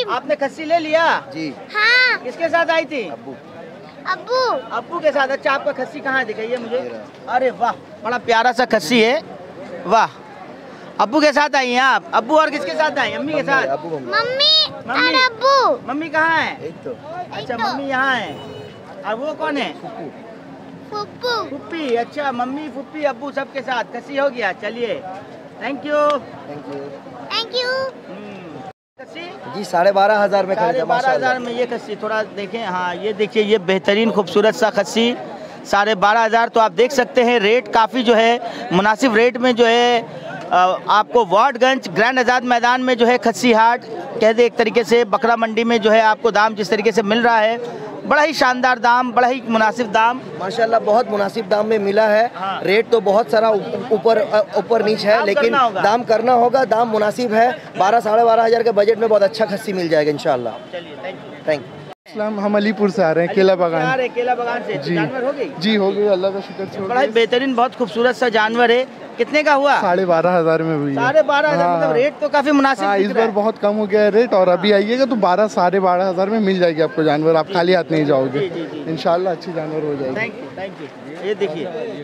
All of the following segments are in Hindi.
आपने खस्सी ले लिया? जी हाँ। किसके साथ आई थी? अब्बू। अब्बू। अब्बू के साथ। अच्छा, आपका खस्सी कहाँ है, दिखाइए मुझे। अरे वाह, बड़ा प्यारा सा खस्सी है, वाह। अब्बू के साथ आई हैं आप? अब्बू और किसके साथ आई? अम्मी के साथ? Mummy mummy. अब्बू। मम्मी कहाँ है? एक तो। अच्छा, मम्मी यहाँ है। और वो कौन है? फुप्पू। फुप्पी। अच्छा, मम्मी फुप्पी अब्बू सबके साथ खस्सी हो गया। चलिए, थैंक यू। Thank you. खस्सी जी 12,500 में 12,500 में ये खस्सी। थोड़ा देखें, हाँ ये देखिए, ये बेहतरीन खूबसूरत सा खस्सी 12,500। तो आप देख सकते हैं रेट काफ़ी जो है मुनासिब रेट में जो है आपको वाटगंज ग्रैंड आज़ाद मैदान में जो है खस्सी हाट कह दे एक तरीके से, बकरा मंडी में जो है आपको दाम जिस तरीके से मिल रहा है, बड़ा ही शानदार दाम, बड़ा ही मुनासिब दाम माशाल्लाह, बहुत मुनासिब दाम में मिला है। हाँ। रेट तो बहुत सारा ऊपर नीच है, लेकिन दाम करना होगा, दाम मुनासिब है। 12-12,500 के बजट में बहुत अच्छा खस्सी मिल जाएगा इंशाल्लाह। चलिए, थैंक यू। हम अलीपुर से आ रहे हैं, केला बागान। केला बागान से जी। जानवर हो गई? जी हो गई, अल्लाह का शुक्र से हो बड़ा ही गई। बेहतरीन बहुत खूबसूरत सा जानवर है। कितने का हुआ? 12,500 में हुई है। 12,500। मतलब रेट तो काफी मुनासिब हाँ, दिख इस रहा बार है। बहुत कम हो गया है रेट, और अभी आइएगा तो 12-12,500 में मिल जाएगी आपको जानवर। आप खाली हाथ नहीं जाओगे, जी, जी, जी। इंशाल्लाह अच्छी जानवर हो जाएगी। Thank you. ये देखिए,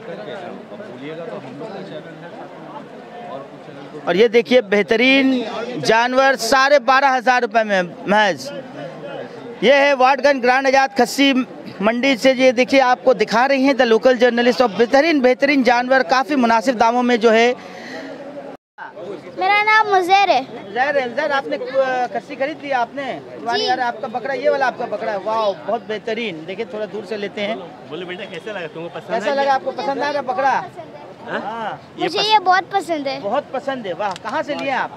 और ये देखिए बेहतरीन जानवर 12,500 रुपए में महज। ये है वाटगंज ग्रैंड आज़ाद खस्सी मंडी से, ये देखिए आपको दिखा रही हैं द लोकल जर्नलिस्ट। और बेहतरीन जानवर काफ़ी मुनासिब दामों में जो है। मेरा नाम मुज़ेर है। ज़ैर, आपने खस्सी खरीद लिया आपने? जी। यार आपका बकरा, ये वाला आपका बकरा है, वाह बहुत बेहतरीन। देखिए थोड़ा दूर से लेते हैं। बोले बेटा कैसा लगा तुमको, पसंद कैसा लगा आपको? पसंद आया बकरा? हाँ, मुझे ये बहुत पसंद है। बहुत पसंद है, वाह। कहाँ से लिए आप?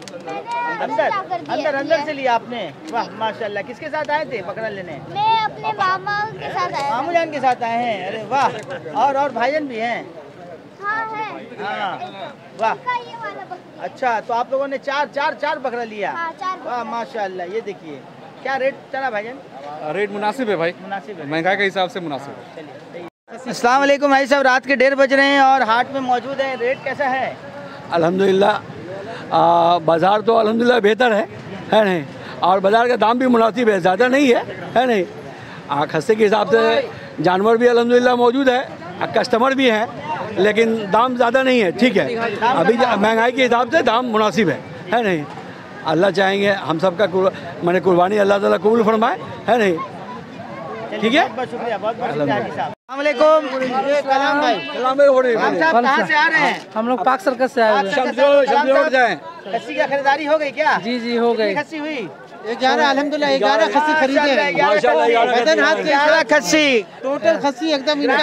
अंदर अंदर से लिया आपने, वाह माशाल्लाह। किसके साथ आए थे बकरा लेने? मैं अपने मामा के साथ आया। मामू जान के साथ आए हैं? अरे वाह। और भाईजान भी हैं? हाँ है। हाँ, वाह। ये वाला बकरी। अच्छा, तो आप लोगों ने चार बकरा लिया? हाँ, 4 वाह माशाल्लाह। ये देखिए क्या रेट चला भाईजान? रेट मुनासिब है भाई, मुनासिब है, महंगाई के हिसाब से मुनासिब है। अस्सलाम वालेकुम भाई साहब, रात के 1:30 बज रहे हैं और हाट में मौजूद हैं। रेट कैसा है? अल्हम्दुलिल्लाह बाज़ार तो अल्हम्दुलिल्लाह बेहतर है नहीं, और बाज़ार का दाम भी मुनासिब है, ज़्यादा नहीं है नहीं। खस्से के हिसाब से जानवर भी अल्हम्दुलिल्लाह मौजूद है, कस्टमर भी हैं, लेकिन दाम ज़्यादा नहीं है, ठीक है। अभी महंगाई के हिसाब से दाम मुनासिब है नहीं। अल्लाह चाहेंगे हम सबका मैंने कुर्बानी अल्लाह ताला कबूल फरमाए, है नहीं, ठीक है। बहुत शुक्रिया, बहुत शुक्रिया हाजी साहब। अस्सलामुअलैकुम। ये कलाम भाई, कलाम साहब कहाँ से आ रहे हैं? हम लोग पाक सर्कस से आए हुए हैं। खस्सी की खरीदारी हो गई क्या? जी हो गई। खस्सी हुई? 11 अल्हम्दुलिल्लाह 11 खस्सी खरीदे हैं। 11 खस्सी टोटल खस्सी एकदम इनका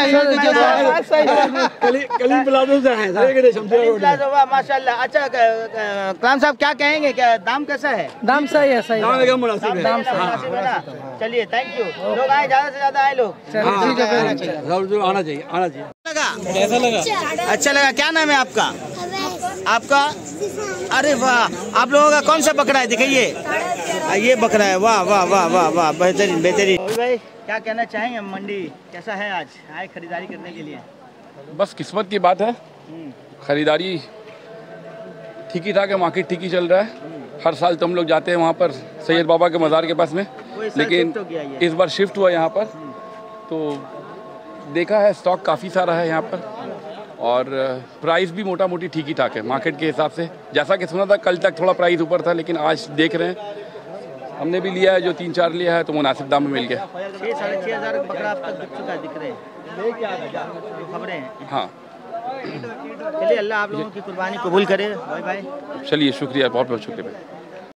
माशाल्लाह। अच्छा कलाम साहब क्या कहेंगे, क्या दाम कैसा है? दाम सही है, सही दाम एकदम मुनासिब है। दाम सही मुनासिब है ना? चलिए, थैंक यू। लोग आए, ज़्यादा से ज़्यादा आए लोग। आना चाहिए। कैसा लगा? अच्छा लगा। क्या नाम है आपका? आपका? अरे वाह, आप लोगों का कौन सा बकरा है, दिखाइए। ये बकरा है, वाह वाह वाह वाह वाह, बेहतरीन बेहतरीन। भाई क्या कहना चाहेंगे, मंडी कैसा है? आज आए खरीदारी करने के लिए? बस किस्मत की बात है, खरीदारी ठीक ही ठाक है, मार्केट ठीक ही चल रहा है। हर साल तो हम लोग जाते हैं वहाँ पर सैयद बाबा के मज़ार के पास में, लेकिन इस बार शिफ्ट हुआ यहाँ पर, तो देखा है स्टॉक काफ़ी सारा है यहाँ पर, और प्राइस भी मोटा मोटी ठीक ही ठाक है मार्केट के हिसाब से। जैसा कि सुना था कल तक थोड़ा प्राइस ऊपर था, लेकिन आज देख रहे हैं, हमने भी लिया है जो 3-4 लिया है, तो मुनासिब दाम में मिल गया। 6,500 बकरा अब तक बिक चुका है, दिख रहे हैं खबरें हैं। हाँ, चलिए, अल्लाह आप लोगों की कुर्बानी कबूल करे। Bye bye. चलिए शुक्रिया, बहुत बहुत शुक्रिया।